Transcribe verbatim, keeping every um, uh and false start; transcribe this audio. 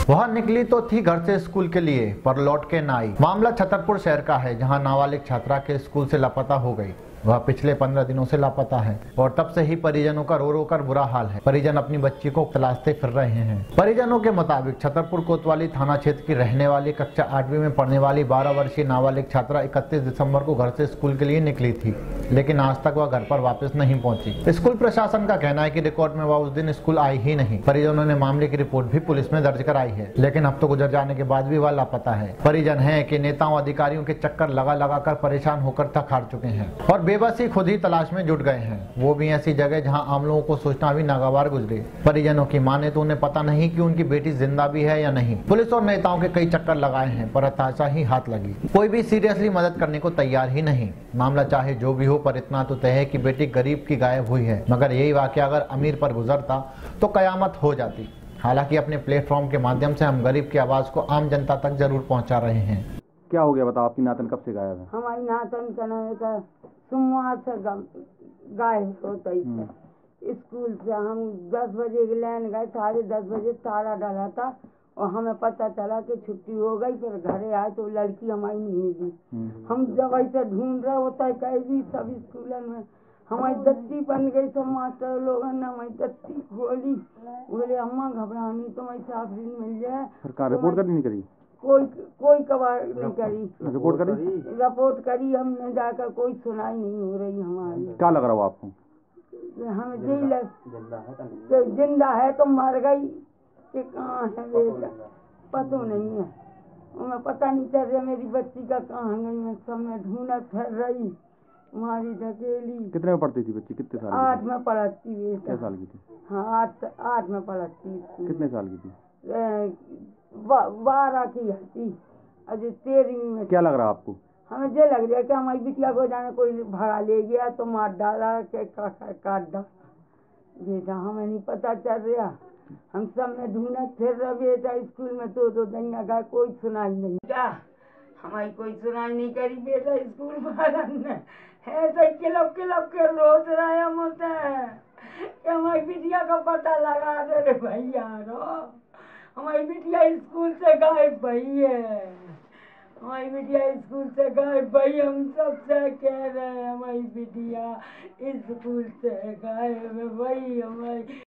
वह निकली तो थी घर से स्कूल के लिए, पर लौट के न आई। मामला छतरपुर शहर का है, जहां नाबालिग छात्रा के स्कूल से लापता हो गई। वह पिछले पंद्रह दिनों से लापता है और तब से ही परिजनों का रो रो कर बुरा हाल है। परिजन अपनी बच्ची को तलाशते फिर रहे हैं। परिजनों के मुताबिक छतरपुर कोतवाली थाना क्षेत्र की रहने वाली कक्षा आठवीं में पढ़ने वाली बारह वर्षीय नाबालिग छात्रा इकतीस दिसंबर को घर से स्कूल के लिए निकली थी, लेकिन आज तक वह घर पर वापस नहीं पहुंची। स्कूल प्रशासन का कहना है कि रिकॉर्ड में वह उस दिन स्कूल आई ही नहीं। परिजनों ने मामले की रिपोर्ट भी पुलिस में दर्ज कराई है, लेकिन अब तो गुजर जाने के बाद भी वह लापता है। परिजन है कि नेताओं अधिकारियों के चक्कर लगा लगा कर परेशान होकर थक हार चुके हैं और बेबसी खुद ही तलाश में जुट गए हैं, वो भी ऐसी जगह जहां आम लोगों को सोचना भी नागवार गुजरे। परिजनों की माने तो उन्हें पता नहीं कि उनकी बेटी जिंदा भी है या नहीं। पुलिस और नेताओं के कई चक्कर लगाए हैं, पर हताशा ही हाथ लगी। कोई भी सीरियसली मदद करने को तैयार ही नहीं। मामला चाहे जो भी हो, पर इतना तो तय है कि बेटी गरीब की गायब हुई है। मगर यही वाकया अगर अमीर पर गुजरता तो कयामत हो जाती। हालांकि अपने प्लेटफॉर्म के माध्यम से हम गरीब की आवाज को आम जनता तक जरूर पहुंचा रहे हैं। क्या हो गया बताओ, आपकी नातन कब से गायब है? हमारी नातन का सोमवार से गायब होता है। स्कूल से हम दस बजे लेन गए, साढ़े दस बजे ताला डाला था और हमें पता चला कि छुट्टी हो गई। फिर घरे आए तो लड़की हमारी नहीं मिली। हम जब ऐसे ढूंढ रहे होता है कहीं भी सब स्कूलों में हमारी दस्ती बन गई। सब मास्टर लोगों ने हमारी दस्ती खोली, बोले अम्मा घबरानी तुम्हारी साफरी मिल जाए। सरकार रिपोर्ट करनी नहीं करी? कोई कोई कबार नहीं करी। रिपोर्ट करी? रिपोर्ट करी हमने जाकर, कोई सुनाई नहीं हो रही हमारी। क्या लग रहा हो आपको? हमें जी लग तो जिंदा है तो मर गई कि कहाँ है बेटा पता नहीं है। हमें पता नहीं चल रहा मेरी बच्ची का कहाँ गई। मैं सब में ढूंढा फिर रही, हमारी ढकेली। कितने में पढ़ती थी बच्ची? कितने साल? आठ में पढ़ती बेटा। कितने साल की थी? हाँ आठ आठ में पढ़ती। कितने साल की थी? बारह की हती, अजय तेरहवीं में। क्या लग रहा है आपको? हमें ये लग रहा है कि हमारी बिटिया को जाने कोई भगा ले गया तो मार डाला के काट डाला बेटा। हमें नहीं पता चल रहा। हम सब में ढूंढा फिर रहे बेटा। स्कूल में दो दो दिन गए, कोई सुनाई नहीं। क्या हमारी कोई सुनाई नहीं करी बेटा। स्कूल वालन ने ऐसे किलो किलो के रोज रहे हम होते हैं कि हमारी बिटिया का पता लगा दे रे भैया। हमारी बिटिया स्कूल से गायब भई है। हमारी बिटिया स्कूल से गायब भई। हम सबसे कह रहे हैं हमारी बिटिया स्कूल से गायब है भई। हमारी